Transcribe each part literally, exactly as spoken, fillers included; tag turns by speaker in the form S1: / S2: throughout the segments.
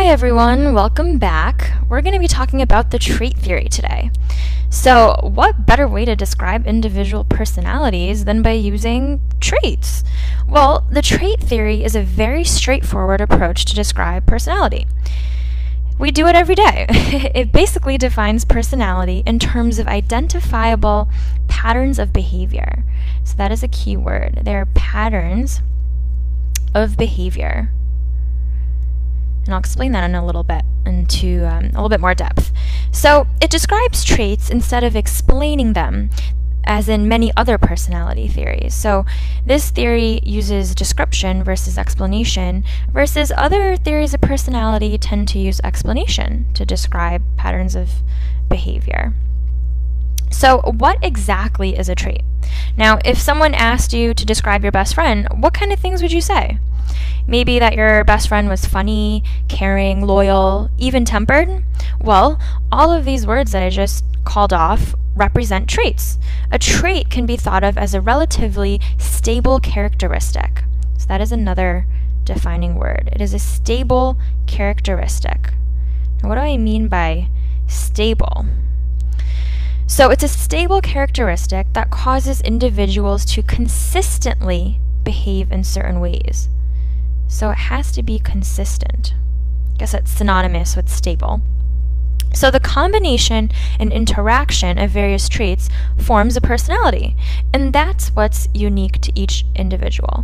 S1: everyone, welcome back. We're going to be talking about the trait theory today. So, what better way to describe individual personalities than by using traits? Well, the trait theory is a very straightforward approach to describe personality. We do it every day. It basically defines personality in terms of identifiable patterns of behavior. So that is a key word. There are patterns of behavior. And I'll explain that in a little bit, into um, a little bit more depth. So it describes traits instead of explaining them, as in many other personality theories. So this theory uses description versus explanation, versus other theories of personality tend to use explanation to describe patterns of behavior. So what exactly is a trait? Now, if someone asked you to describe your best friend, what kind of things would you say? Maybe that your best friend was funny, caring, loyal, even-tempered? Well, all of these words that I just called off represent traits. A trait can be thought of as a relatively stable characteristic. So that is another defining word. It is a stable characteristic. Now, what do I mean by stable? So it's a stable characteristic that causes individuals to consistently behave in certain ways. So it has to be consistent. I guess that's synonymous with stable. So the combination and interaction of various traits forms a personality, and that's what's unique to each individual.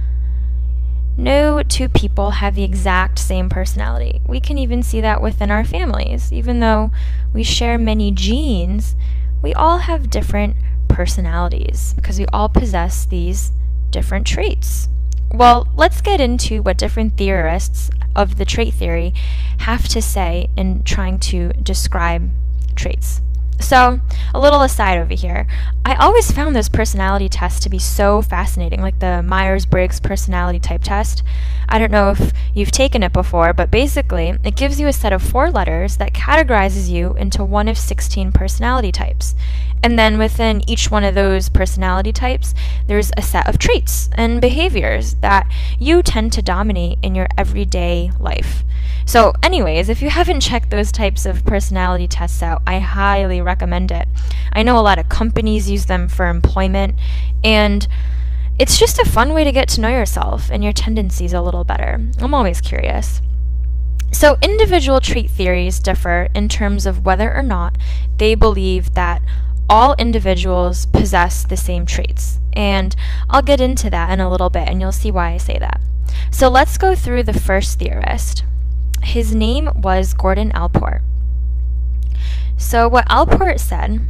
S1: No two people have the exact same personality. We can even see that within our families. Even though we share many genes, we all have different personalities because we all possess these different traits. Well, let's get into what different theorists of the trait theory have to say in trying to describe traits. So, a little aside over here, I always found those personality tests to be so fascinating, like the Myers-Briggs personality type test. I don't know if you've taken it before, but basically, it gives you a set of four letters that categorizes you into one of sixteen personality types. And then within each one of those personality types, there's a set of traits and behaviors that you tend to dominate in your everyday life. So anyways, if you haven't checked those types of personality tests out, I highly recommend it. I know a lot of companies use them for employment, and it's just a fun way to get to know yourself and your tendencies a little better. I'm always curious. So individual trait theories differ in terms of whether or not they believe that all individuals possess the same traits. And I'll get into that in a little bit, and you'll see why I say that. So let's go through the first theorist. His name was Gordon Allport. So what Allport said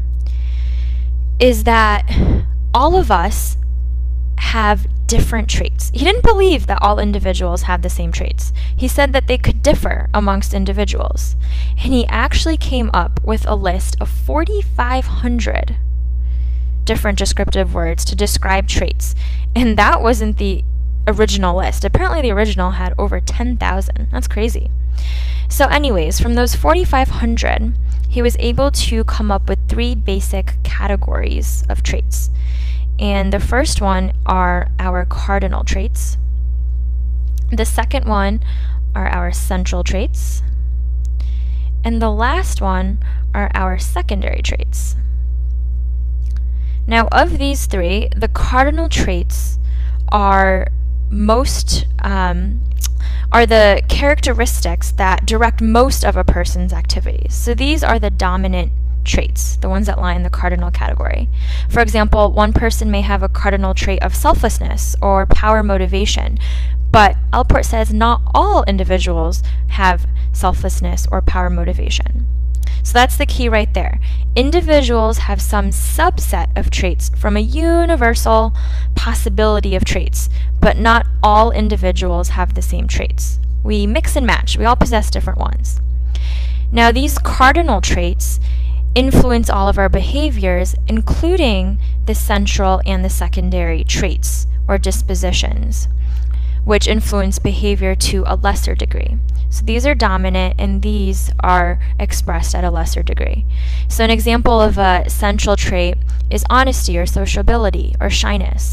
S1: is that all of us have different traits. He didn't believe that all individuals have the same traits. He said that they could differ amongst individuals. And he actually came up with a list of forty-five hundred different descriptive words to describe traits. And that wasn't the original list. Apparently the original had over ten thousand. That's crazy. So anyways, from those forty-five hundred, he was able to come up with three basic categories of traits. And the first one are our cardinal traits. The second one are our central traits. And the last one are our secondary traits. Now, of these three, the cardinal traits are most um, are the characteristics that direct most of a person's activities. So these are the dominant traits, the ones that lie in the cardinal category. For example, one person may have a cardinal trait of selflessness or power motivation, but Allport says not all individuals have selflessness or power motivation. So that's the key right there. Individuals have some subset of traits from a universal possibility of traits, but not all individuals have the same traits. We mix and match. We all possess different ones. Now, these cardinal traits influence all of our behaviors, including the central and the secondary traits or dispositions, which influence behavior to a lesser degree. So these are dominant and these are expressed at a lesser degree. So an example of a central trait is honesty or sociability or shyness,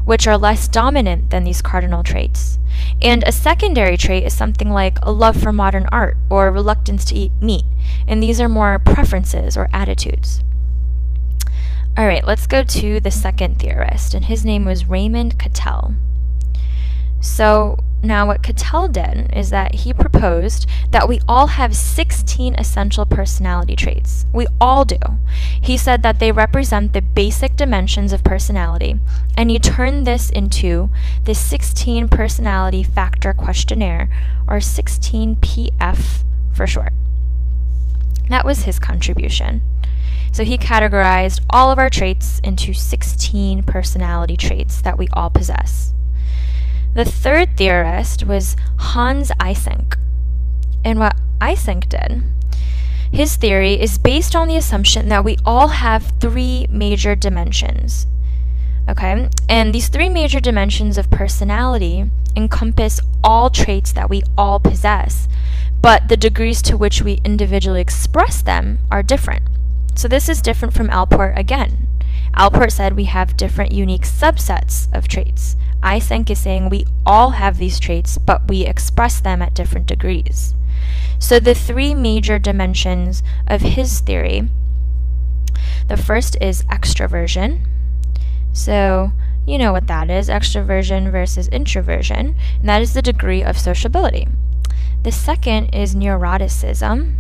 S1: which are less dominant than these cardinal traits. And a secondary trait is something like a love for modern art or reluctance to eat meat, and these are more preferences or attitudes. All right, let's go to the second theorist, and his name was Raymond Cattell. So now what Cattell did is that he proposed that we all have sixteen essential personality traits. We all do. He said that they represent the basic dimensions of personality, and he turned this into the sixteen personality factor questionnaire, or sixteen P F for short. That was his contribution. So he categorized all of our traits into sixteen personality traits that we all possess. The third theorist was Hans Eysenck. And what Eysenck did, his theory is based on the assumption that we all have three major dimensions. Okay? And these three major dimensions of personality encompass all traits that we all possess, but the degrees to which we individually express them are different. So this is different from Allport again. Allport said we have different unique subsets of traits. Eysenck is saying we all have these traits, but we express them at different degrees. So the three major dimensions of his theory, the first is extraversion. So you know what that is, extraversion versus introversion, and that is the degree of sociability. The second is neuroticism.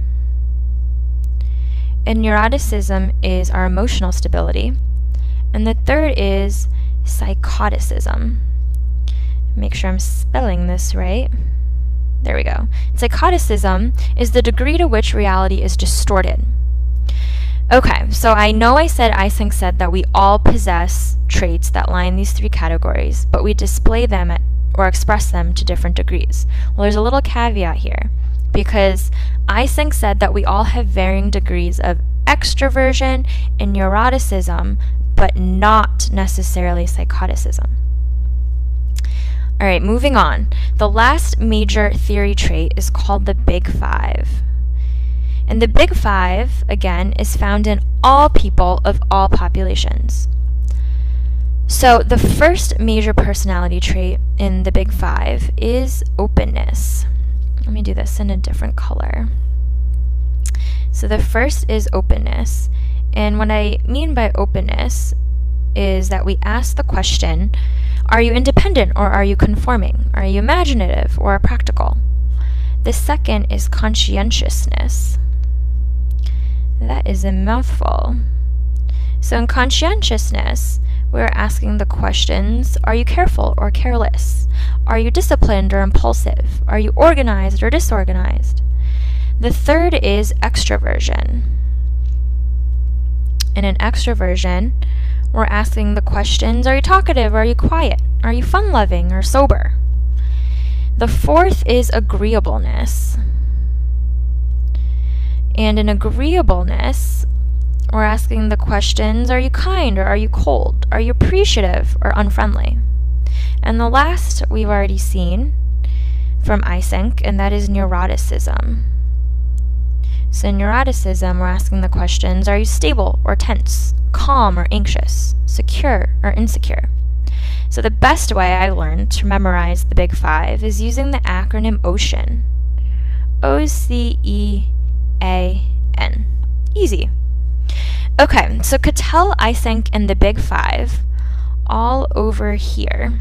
S1: And neuroticism is our emotional stability. And the third is psychoticism. Make sure I'm spelling this right. There we go. Psychoticism is the degree to which reality is distorted. Okay, so I know I said Eysenck said that we all possess traits that lie in these three categories, but we display them at, or express them to different degrees. Well, there's a little caveat here, because Eysenck said that we all have varying degrees of extraversion and neuroticism, but not necessarily psychoticism. All right, moving on. The last major theory trait is called the Big Five. And the Big Five, again, is found in all people of all populations. So the first major personality trait in the Big Five is openness. Let me do this in a different color. So the first is openness. And what I mean by openness is that we ask the question, are you independent or are you conforming? Are you imaginative or practical? The second is conscientiousness. That is a mouthful. So in conscientiousness, we're asking the questions, are you careful or careless? Are you disciplined or impulsive? Are you organized or disorganized? The third is extraversion. And in extraversion, we're asking the questions, are you talkative or are you quiet? Are you fun-loving or sober? The fourth is agreeableness. And in agreeableness, we're asking the questions, are you kind or are you cold? Are you appreciative or unfriendly? And the last we've already seen from Eysenck, and that is neuroticism. So in neuroticism, we're asking the questions, are you stable or tense? Calm or anxious? Secure or insecure? So the best way I learned to memorize the Big Five is using the acronym OCEAN. O C E A N. Easy. Okay, so Cattell, Eysenck, and the Big Five, all over here,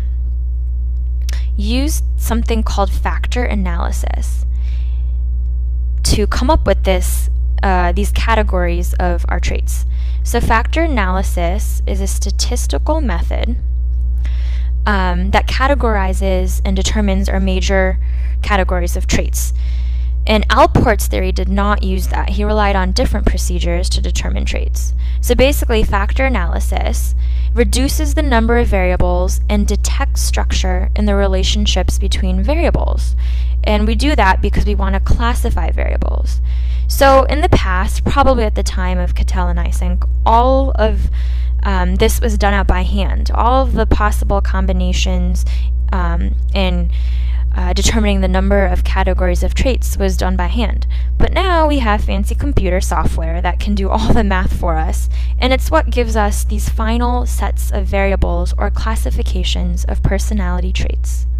S1: used something called factor analysis to come up with this, uh, these categories of our traits. So factor analysis is a statistical method um, that categorizes and determines our major categories of traits. And Allport's theory did not use that. He relied on different procedures to determine traits. So basically, factor analysis reduces the number of variables and detects structure in the relationships between variables. And we do that because we want to classify variables. So in the past, probably at the time of Cattell and Eysenck, all of um, this was done out by hand. All of the possible combinations um, and Uh, determining the number of categories of traits was done by hand. But now we have fancy computer software that can do all the math for us, and it's what gives us these final sets of variables or classifications of personality traits.